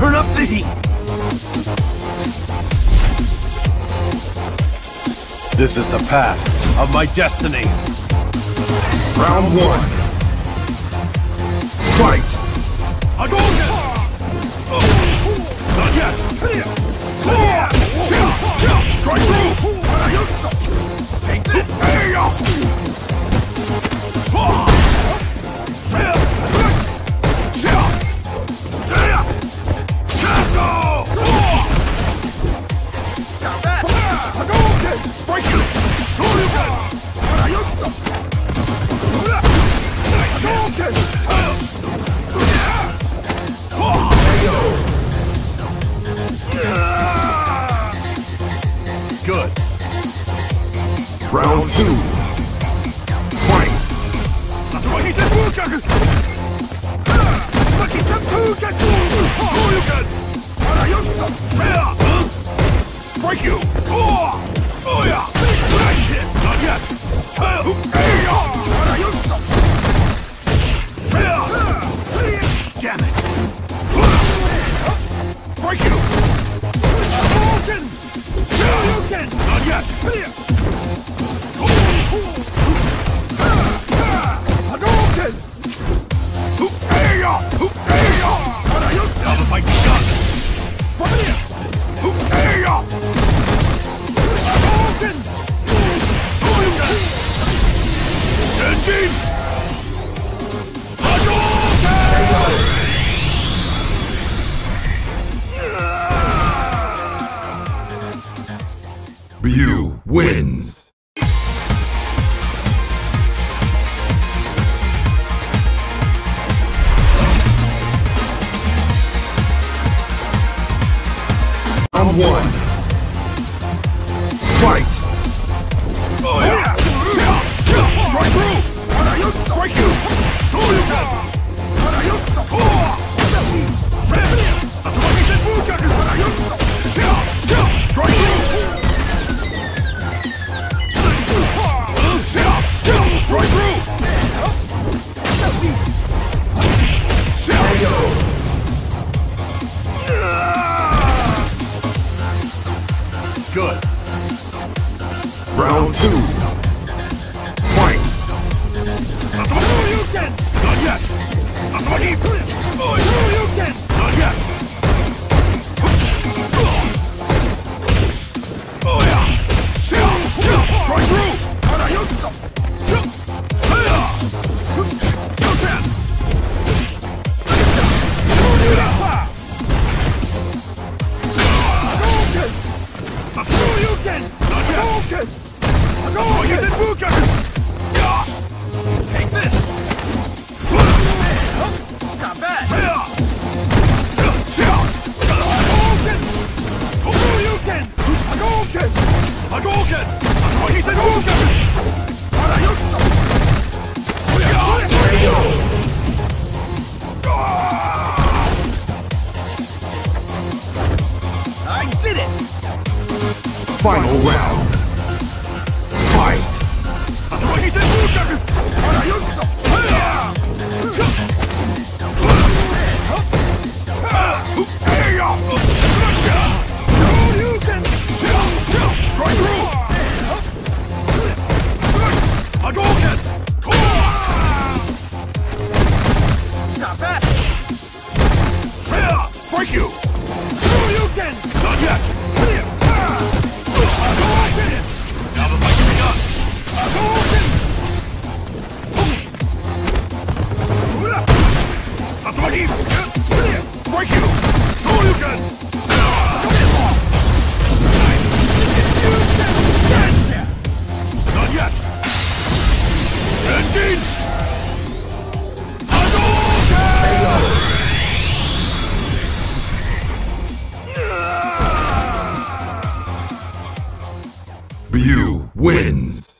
Turn up the heat! This is the path of my destiny! Round 1. Fight! Hadouken! Not yet! Strike through! Take this! Break you! Good. Round 2. Fight! Break you! Oh yeah! Not yet! Damn it! Break you! Not yet! Now the fight's done! RYU wins! Round 1. Fight! Oh yeah! Strike through! Break you! Strike through! Strike through! Good. Round 2. Fight! Not yet! Not yet! Oh yeah! Strike through! Take this! Not bad! I did it! Final round. Fight! Break you! Not yet! Now the fight's begun! Break you! Shoryuken! Not yet! Ending! RYU wins!